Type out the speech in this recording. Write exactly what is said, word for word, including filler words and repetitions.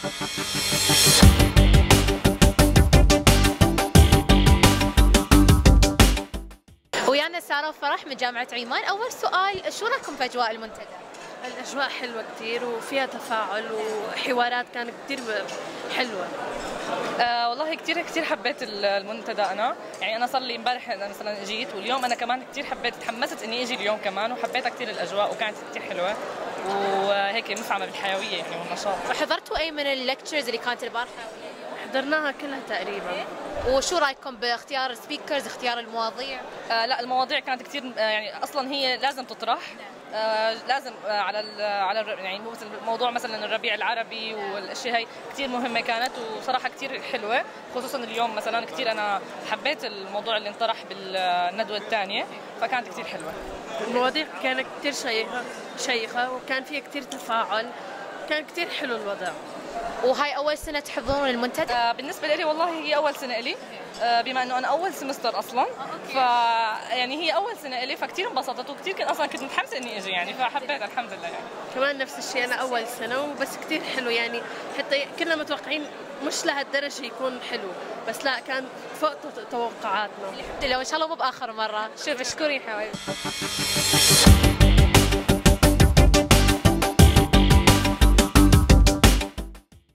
ويانا سارة وفرح من جامعة عمان. أول سؤال، شو رأيكم في أجواء المنتدى؟ الأجواء حلوة كتير وفيها تفاعل وحوارات كانت كتير حلوة. آه والله كتير كتير حبيت المنتدى أنا، يعني أنا صار لي امبارح أنا مثلا جيت، واليوم أنا كمان كتير حبيت، تحمست إني أجي اليوم كمان، وحبيتها كتير الأجواء وكانت كتير حلوة وهيك مفعمة بالحيوية يعني والنشاط. وحضرتوا أي من الليكتشرز اللي كانت البارحة؟ حضرناها كلها تقريبا. وشو رايكم باختيار السبيكرز، اختيار المواضيع؟ آه لا المواضيع كانت كثير آه يعني اصلا هي لازم تطرح، آه لازم آه على ال على ال يعني مثل موضوع مثلا الربيع العربي والاشياء هي كثير مهمه كانت، وصراحه كثير حلوه، خصوصا اليوم مثلا كثير انا حبيت الموضوع اللي انطرح بالندوه الثانيه، فكانت كثير حلوه. المواضيع كانت كثير شيقه شيقه وكان فيها كثير تفاعل، كان كثير حلو الوضع. وهاي أول سنة تحضرون المنتدى؟ آه بالنسبة لي والله هي أول سنة لي، آه بما إنه أنا أول سمستر أصلاً، ف يعني هي أول سنة لي، فكتير انبسطت وكتير كنت أصلاً كنت متحمسة إني أجي يعني، فحبيت الحمد لله يعني. كمان نفس الشيء أنا أول سنة وبس كتير حلو يعني، حتى كنا متوقعين مش لهالدرجة يكون حلو، بس لا كان فوق توقعاتنا. الحمد لله، وإن شاء الله مو بآخر مرة. شوف اشكري حبايبي.